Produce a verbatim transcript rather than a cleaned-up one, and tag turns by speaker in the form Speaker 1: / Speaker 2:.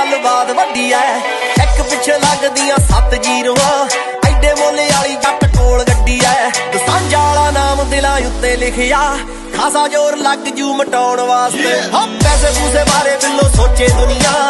Speaker 1: ਗੱਲਬਾਤ ਵੱਡੀ ਐ। ਇੱਕ ਪਿੱਛੇ ਲੱਗਦੀਆਂ ਸੱਤ ਜੀਰੋਆਂ, ਐਡੇ ਮੁੱਲ ਵਾਲੀ ਜੱਟ ਕੋਲ ਗੱਡੀ ਐ। ਦਸਾਂਝਾ ਵਾਲਾ ਨਾਮ ਦਿਲਾਂ ਉੱਤੇ ਲਿਖਿਆ, ਖਾਸਾ ਜ਼ੋਰ ਲੱਗ ਜੂ ਮਟਾਉਣ ਵਾਸਤੇ। ਹਾਂ ਪੈਸੇ ਪੂਸੇ ਬਾਰੇ ਬਿੱਲੋ ਸੋਚੇ ਦੁਨੀਆ,